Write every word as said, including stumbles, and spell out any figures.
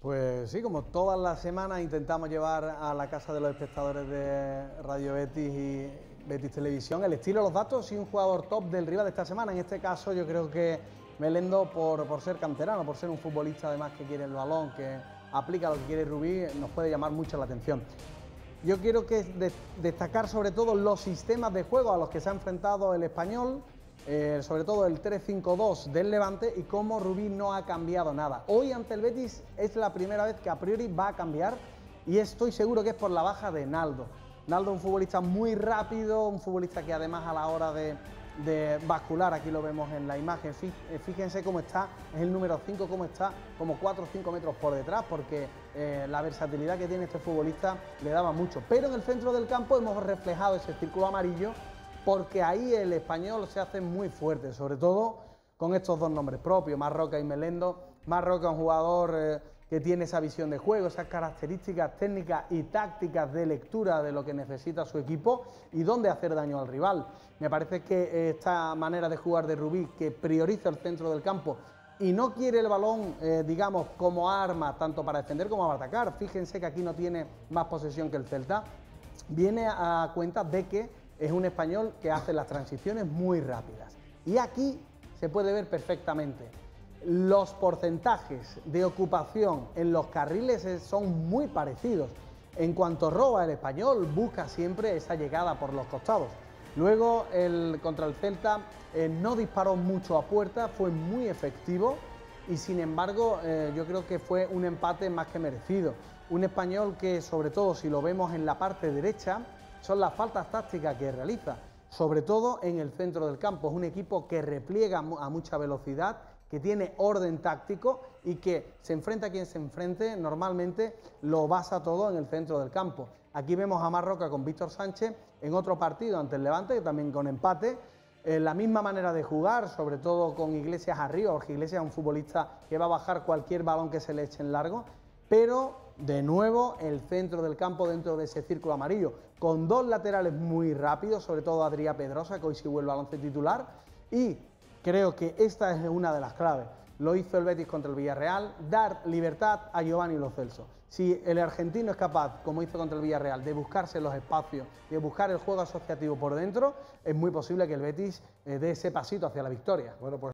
Pues sí, como todas las semanas intentamos llevar a la casa de los espectadores de Radio Betis y Betis Televisión el estilo, los datos y un jugador top del rival de esta semana. En este caso yo creo que Melendo, por, por ser canterano, por ser un futbolista además que quiere el balón, que aplica lo que quiere Rubí, nos puede llamar mucho la atención. Yo quiero que de, destacar sobre todo los sistemas de juego a los que se ha enfrentado el Español, eh, sobre todo el tres cinco dos del Levante, y cómo Rubí no ha cambiado nada. Hoy ante el Betis es la primera vez que a priori va a cambiar, y estoy seguro que es por la baja de Naldo. Naldo, un futbolista muy rápido, un futbolista que además a la hora de, de bascular, aquí lo vemos en la imagen, fíjense cómo está, es el número cinco, cómo está, como cuatro o cinco metros por detrás, porque eh, la versatilidad que tiene este futbolista le daba mucho. Pero en el centro del campo hemos reflejado ese círculo amarillo, porque ahí el Español se hace muy fuerte, sobre todo con estos dos nombres propios, Marroca y Melendo. Marroca, un jugador eh, que tiene esa visión de juego, esas características técnicas y tácticas de lectura de lo que necesita su equipo y dónde hacer daño al rival. Me parece que esta manera de jugar de Rubí, que prioriza el centro del campo y no quiere el balón, eh, digamos, como arma, tanto para defender como para atacar. Fíjense que aquí no tiene más posesión que el Celta, viene a cuenta de que es un español que hace las transiciones muy rápidas. Y aquí se puede ver perfectamente. Los porcentajes de ocupación en los carriles son muy parecidos. En cuanto roba el español, busca siempre esa llegada por los costados. Luego, el, contra el Celta, eh, no disparó mucho a puerta, fue muy efectivo y sin embargo eh, yo creo que fue un empate más que merecido. Un español que, sobre todo si lo vemos en la parte derecha, son las faltas tácticas que realiza, sobre todo en el centro del campo. Es un equipo que repliega a mucha velocidad, que tiene orden táctico y que se enfrenta a quien se enfrente, normalmente lo basa todo en el centro del campo. Aquí vemos a Marroca con Víctor Sánchez en otro partido ante el Levante, que también con empate, eh, la misma manera de jugar, sobre todo con Iglesias arriba. Jorge Iglesias es un futbolista que va a bajar cualquier balón que se le eche en largo, pero de nuevo el centro del campo dentro de ese círculo amarillo, con dos laterales muy rápidos, sobre todo Adrià Pedrosa, que hoy sí vuelve al once titular, y creo que esta es una de las claves. Lo hizo el Betis contra el Villarreal, dar libertad a Giovanni Lo Celso. Si el argentino es capaz, como hizo contra el Villarreal, de buscarse los espacios, de buscar el juego asociativo por dentro, es muy posible que el Betis eh, dé ese pasito hacia la victoria. Bueno, pues